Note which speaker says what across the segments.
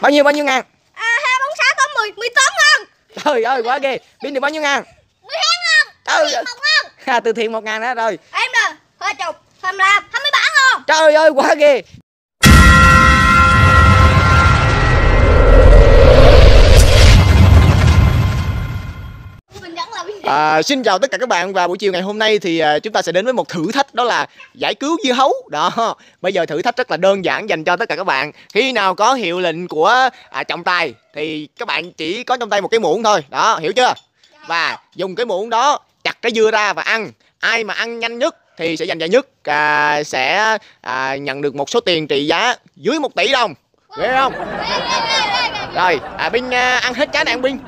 Speaker 1: Bao nhiêu ngàn?
Speaker 2: 246 có 10 tấn không?
Speaker 1: Trời ơi quá ghê. Pin được bao nhiêu ngàn?
Speaker 2: 12 ngàn.
Speaker 1: Trời ơi. Từ thiện 1 ngàn đó rồi.
Speaker 2: Em nè, 20, 25, 27 luôn.
Speaker 1: Trời ơi quá ghê. Xin chào tất cả các bạn, và buổi chiều ngày hôm nay thì chúng ta sẽ đến với một thử thách, đó là giải cứu dưa hấu. Đó, bây giờ thử thách rất là đơn giản dành cho tất cả các bạn. Khi nào có hiệu lệnh của trọng tài thì các bạn chỉ có trong tay một cái muỗng thôi. Đó, hiểu chưa? Và dùng cái muỗng đó chặt cái dưa ra và ăn. Ai mà ăn nhanh nhất thì sẽ giành giải nhất, sẽ nhận được một số tiền trị giá dưới 1 tỷ đồng. Ghê không? Rồi, Bin ăn hết trái này ăn Bin.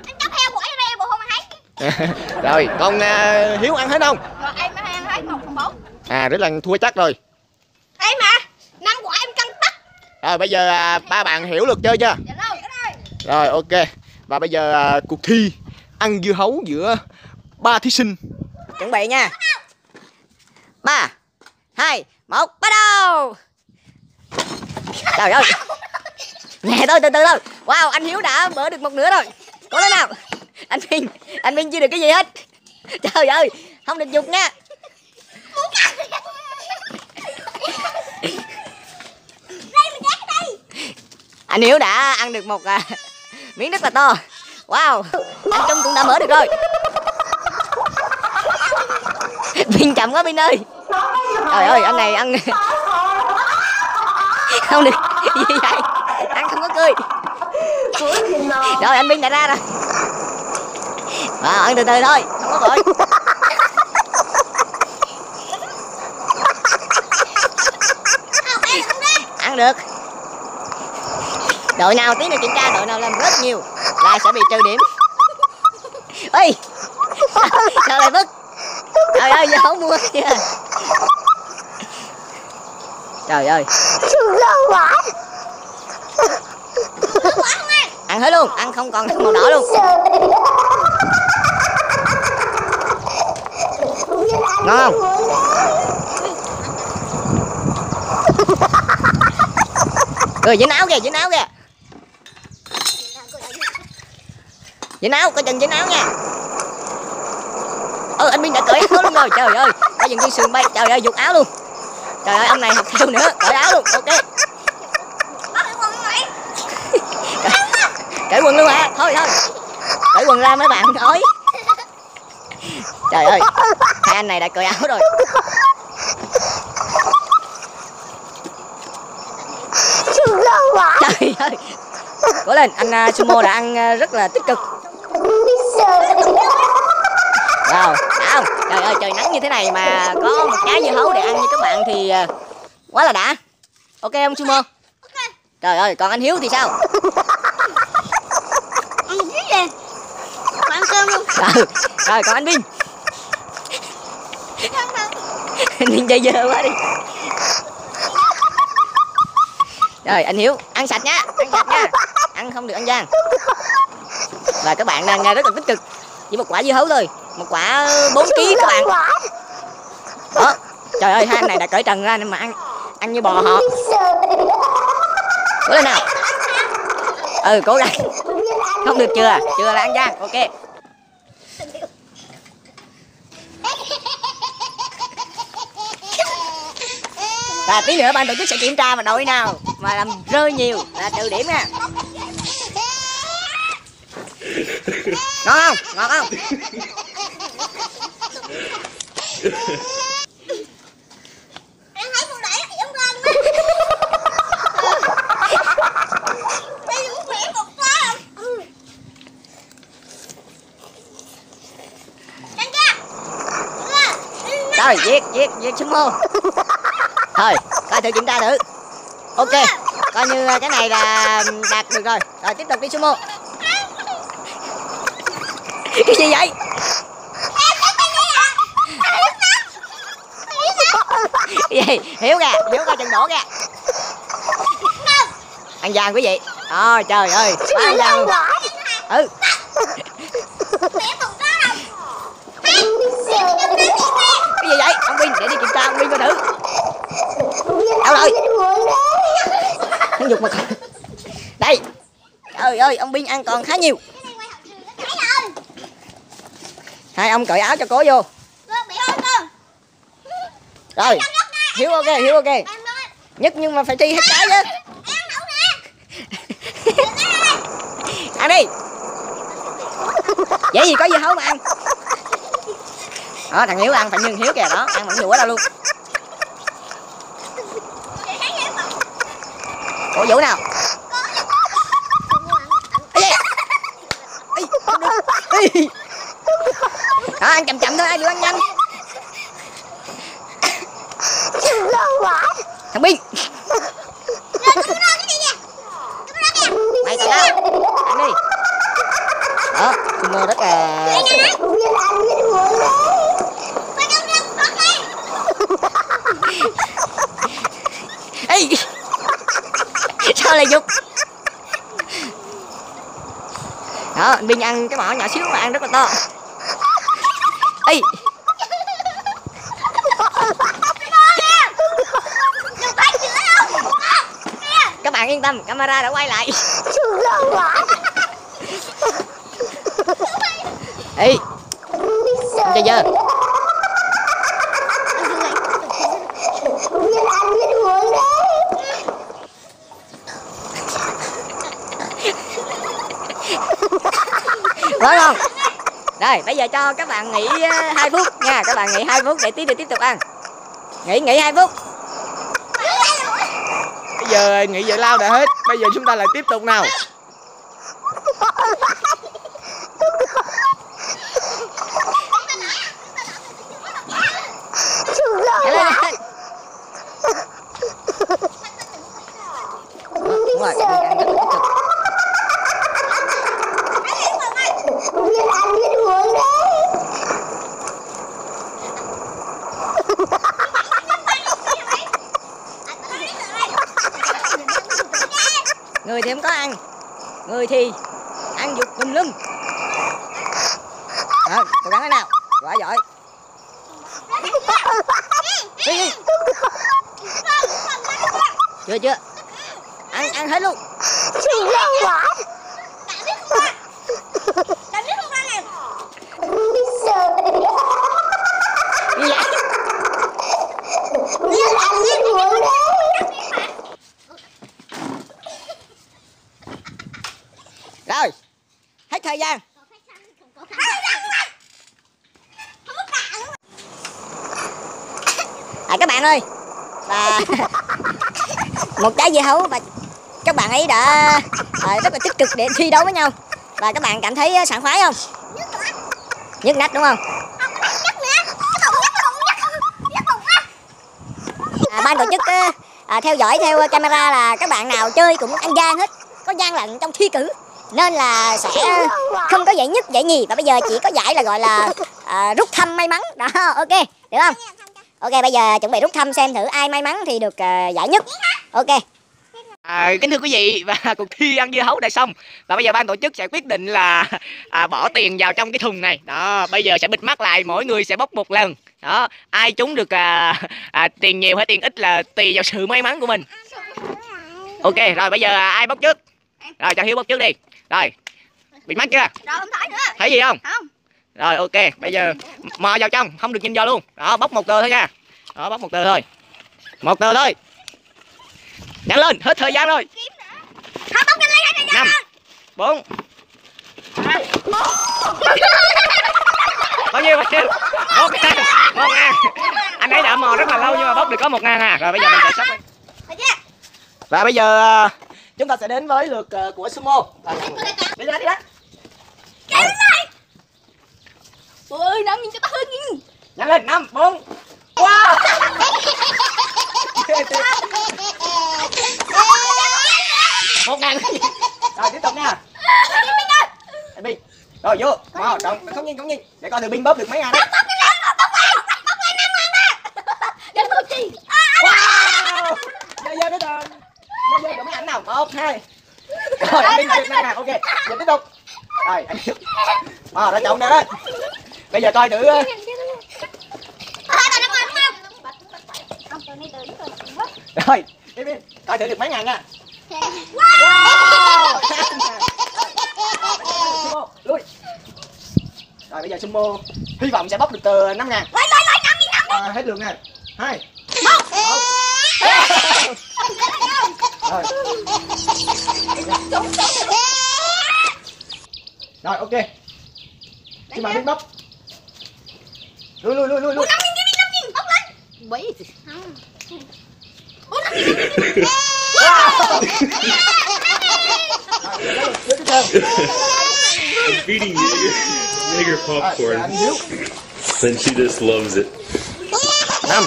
Speaker 1: Rồi, còn Hiếu ăn hết không?
Speaker 2: Rồi em ăn hết 1/4.
Speaker 1: Rất là thua chắc rồi.
Speaker 2: Em mà 5 quả em cân tắc.
Speaker 1: Rồi bây giờ ba bạn hiểu luật chơi chưa?
Speaker 2: Dạ rồi.
Speaker 1: Rồi ok. Và bây giờ cuộc thi ăn dưa hấu giữa 3 thí sinh. Chuẩn bị nha. 3, 2, 1, bắt đầu. Trời ơi. Nhẹ thôi, từ từ thôi. Wow, anh Hiếu đã bỡ được một nửa rồi. Cố lên nào. Anh Minh chưa được cái gì hết. Trời ơi, không được dục nha. Anh Hiếu đã ăn được một miếng rất là to. Wow, anh Trung cũng đã mở được rồi. Minh chậm quá Minh ơi. Trời ơi, anh này ăn không được gì vậy, ăn không có cười. Rồi anh Minh đã ra rồi. Ăn từ từ thôi, không có vội. Ăn được. Đội nào tí nữa kiểm tra, đội nào làm rất nhiều là sẽ bị trừ điểm. Ê, sao lại vứt? Trời ơi, giờ không mua kìa. Trời ơi. Ăn hết luôn, ăn không còn màu đỏ luôn. Ngon không? Rồi dính áo kìa, dính áo kìa. Dính áo, coi chừng dính áo nha. Anh Minh đã cởi áo luôn rồi, trời ơi. Có dừng dây sườn bay, trời ơi, giục áo luôn. Trời ơi, ông này học theo nữa, cởi áo luôn, ok. Cởi quần luôn hả? Thôi, cởi quần ra mấy bạn ói. Trời ơi, hai anh này đã cởi áo rồi. Trời ơi. Cố lên, anh Sumo đã ăn rất là tích cực. Wow, đã không? Trời ơi, trời nắng như thế này mà có một trái dưa hấu để ăn như các bạn thì quá là đã. Ok không Sumo? Trời ơi, còn anh Hiếu thì sao?
Speaker 2: Ăn cái gì? Ăn cơm luôn.
Speaker 1: Rồi, còn anh Vinh. Anh Vinh chơi dơ quá đi. Rồi, anh Hiếu, ăn sạch nha, ăn không được ăn gian. Và các bạn đang rất là tích cực. Chỉ một quả dưa hấu thôi, một quả 4 kg các bạn. Đó, trời ơi, hai anh này đã cởi trần ra nên mà ăn như bò họ. Cố lên nào. Cố gắng. Không được chưa là ăn gian, ok. Và tí nữa ban tổ chức sẽ kiểm tra mà đội nào mà làm rơi nhiều là trừ điểm nha. Ngon không? Ngon không?
Speaker 2: Em thấy con đẩy giống con quá. Đây cũng khỏe một quá.
Speaker 1: Rồi, viết Sumo. Thôi, coi thử kiểm tra thử. Ok, coi như cái này là đạt được rồi. Rồi tiếp tục đi Sumo. Cái gì vậy? Cái gì? Hiếu coi chừng đổ kìa. Ăn gian quý vị. Trời ơi, quá ăn gian luôn. Cái gì vậy? Ông Vinh, để đi kiểm tra ông Vinh coi thử. Đâu rồi? Hắn dục mà không.
Speaker 3: Đây. Trời ơi, ông Bin ăn còn khá nhiều. Hai ông cởi áo cho cố vô. Rồi. Hiếu ok, Hiếu ok. Nhất nhưng mà phải thi hết cái chứ. Ăn đi. Vậy gì có dưa hấu mà ăn. Đó, thằng Hiếu ăn phải nhưng Hiếu kìa đó, ăn vẫn nhiều quá đâu luôn. Ủa Vũ nào? Đó, ăn chậm chậm thôi, ai đừng ăn nhanh. Thằng Bin. Mày tao đâu? Ăn đi. Đó, sumo rất là... Ê! Sao lại dục? Đó, anh Bin ăn cái mỏ nhỏ xíu mà ăn rất là to. Ê! Các bạn yên tâm, camera đã quay lại. Ê! Không chơi dơ. Quá ngon. Rồi bây giờ cho các bạn nghỉ 2 phút nha. Các bạn nghỉ 2 phút để tiếp tục ăn. Nghỉ 2 phút.
Speaker 1: Bây giờ nghỉ giải lao đã hết. Bây giờ chúng ta lại tiếp tục nào.
Speaker 3: Đúng rồi, ăn rất là tích cực. Người thì không có ăn, người thì ăn dục tùm lum. Đó, cố gắng thế nào, quá giỏi. Đi. Chưa, ăn hết luôn. Rồi, hết thời gian. Các bạn ơi, và một trái dưa hấu và các bạn ấy đã rất là tích cực để thi đấu với nhau. Và các bạn cảm thấy sảng khoái không? Nhức nách đúng không? Ban tổ chức theo dõi theo camera là các bạn nào chơi cũng ăn gian hết, có gian lận trong thi cử, nên là sẽ không có giải nhất giải nhì, và bây giờ chỉ có giải là gọi là rút thăm may mắn đó. Ok được không? Ok, bây giờ chuẩn bị rút thăm xem thử ai may mắn thì được giải nhất. Ok.
Speaker 1: Kính thưa quý vị, và cuộc thi ăn dưa hấu đã xong, và bây giờ ban tổ chức sẽ quyết định là bỏ tiền vào trong cái thùng này đó. Bây giờ sẽ bịt mắt lại, mỗi người sẽ bốc một lần đó. Ai trúng được tiền nhiều hay tiền ít là tùy vào sự may mắn của mình. Ok rồi, bây giờ ai bốc trước? Rồi cho Hiếu bốc trước đi. Rồi bịt mắt chưa?
Speaker 2: Rồi không thấy nữa.
Speaker 1: Thấy gì không?
Speaker 2: Không.
Speaker 1: Rồi ok, bây giờ mò vào trong, không được nhìn vô luôn. Đó, bốc một tờ thôi nha. Đó, bốc một tờ thôi. Một tờ thôi. Nhanh lên, hết thời gian rồi.
Speaker 2: Không, bốc nhanh lên,
Speaker 1: 5 4 bao nhiêu? 1.000. Anh ấy đã mò rất là lâu nhưng mà bốc được có 1.000 à. Rồi bây giờ mình sẽ sắp. Và bây giờ chúng ta sẽ đến với lượt của Sumo. Đi ra đi đó.
Speaker 2: Ôi ơi, nắm nhìn cho ta hơn nhìn.
Speaker 1: Nhanh lên, 5 4. Wow. 1.000. Rồi tiếp tục nha. Bin. Rồi vô. Wow, không nhìn. Để coi thử Bin bóp được mấy ngàn đấy. Wow. Giờ đến rồi. Bây giờ có mấy ảnh nào? 1 2. Rồi anh Bin được 5.000. Ok. Giờ tiếp tục. Rồi anh Hiếu. Đã chọn nè đó. Bây giờ coi thử. Rồi, Bin coi thử được mấy ngàn nha. Lui. Rồi bây giờ Sumo hy vọng sẽ bóc được từ 5.000. Hết lượt nè. 2 1. Rồi. Rồi ok. Xin mời Minh bóc. Lui.
Speaker 2: 5.000 bóc lên.
Speaker 3: Bấy.
Speaker 4: I'm feeding Jaeger popcorn. Then she just loves it.
Speaker 1: 5.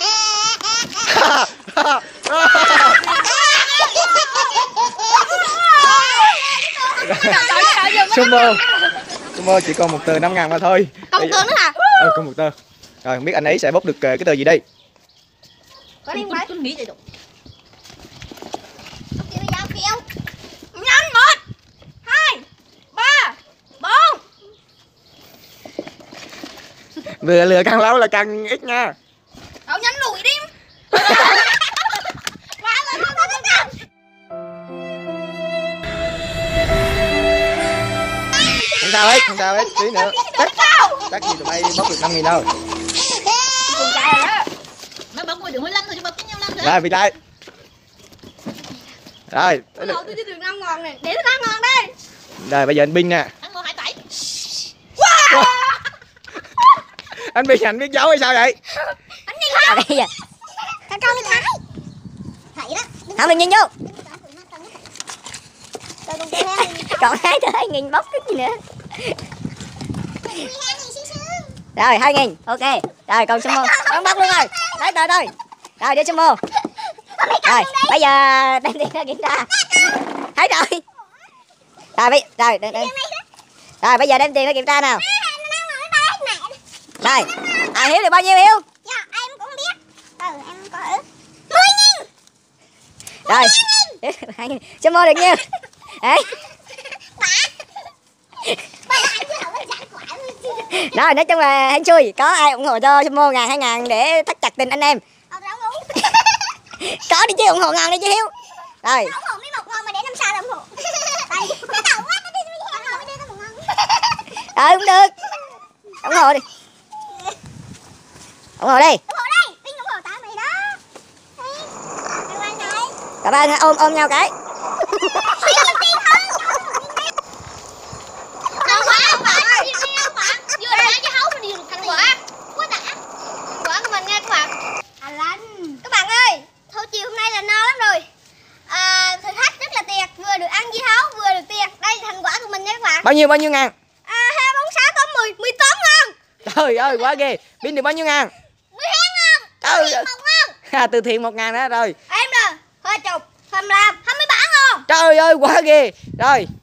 Speaker 1: Sumo chỉ còn một tờ 5.000 mà thôi.
Speaker 2: Còn một tờ nữa hả?
Speaker 1: Còn một tờ. Rồi không biết anh ấy sẽ bóc được cái tờ gì đây.
Speaker 2: Có đi mấy?
Speaker 3: Tôi nghĩ vậy được.
Speaker 2: Kêu giao kêu. Nhanh 1 2 3 4.
Speaker 1: Vừa lừa càng lâu là càng ít nha.
Speaker 2: Cậu nhanh lùi đi.
Speaker 1: Không sao hết, tí nữa. Chắc gì tụi bay bóc được 5.000 đâu.
Speaker 2: Con trai rồi đó.
Speaker 3: Mới bấm qua được 15 thôi chứ bấm nhau 5 nữa.
Speaker 1: Rồi bị trai. Rồi.
Speaker 2: Tôi chỉ được 5 ngàn này. Để 5 ngàn đây.
Speaker 1: Rồi bây giờ anh Binh nè.
Speaker 3: Ăn ngon 27.
Speaker 2: Wow.
Speaker 1: Anh Binh anh biết giấu hay sao vậy?
Speaker 2: Anh nhìn không?
Speaker 3: Bây giờ.
Speaker 2: Con đi Thái. Thầy đó.
Speaker 3: Thả mình nhìn vô.
Speaker 2: Tôi con kêu em.
Speaker 3: Còn 2.000 bóc cái gì nữa. Rồi 2.000. Ok. Rồi còn Sumo. Con bóc luôn rồi. Lấy tờ thôi. Rồi để Sumo. Rồi bây giờ đem tiền ra kiểm tra. Thấy rồi. Rồi bây giờ đem tiền ra kiểm tra nào. Rồi. Hiếu được bao nhiêu Hiếu?
Speaker 2: Dạ em cũng biết. Em có 10.000.
Speaker 3: Rồi. 2.000. Sumo được nhiêu? Đấy. Rồi nói chung là hên xui. Có ai ủng hộ cho Sumo 1.000 2.000 để thắt chặt tình anh em. Có đi chứ, ủng hộ ngon đi chứ Hiếu. Rồi.
Speaker 2: Ủng hộ mấy 1 ngon mà để năm sau là ủng hộ. Tại vì nó đầu quá nó đi mới hẹn mới đưa nó 1 ngon.
Speaker 3: Rồi cũng được. Ủng hộ đi. Ủng hộ đi.
Speaker 2: Ủng hộ đây, Vinh ủng hộ tao mày đó. Cảm ơn đây.
Speaker 3: Cả ba ôm nhau cái.
Speaker 2: Vừa ra chứ hấu mình được thành quả. Quá đã. Quả của mình nghe các bạn. Các bạn ơi, thôi chiều hôm nay là no lắm rồi. Thử thách rất là tuyệt, vừa được ăn dưa hấu vừa được tiền. Đây là thành quả của mình nha các bạn.
Speaker 1: Bao nhiêu ngàn?
Speaker 2: 2 4 6 8 10 18 ngàn.
Speaker 1: Trời ơi quá ghê. Binh được bao nhiêu ngàn?
Speaker 2: 12 ngàn.
Speaker 1: Trời ơi.
Speaker 2: 1 ngàn.
Speaker 1: Từ thiện 1.000 đó rồi.
Speaker 2: Em nè, 20, 25, 27 ngàn.
Speaker 1: Trời ơi quá ghê. Rồi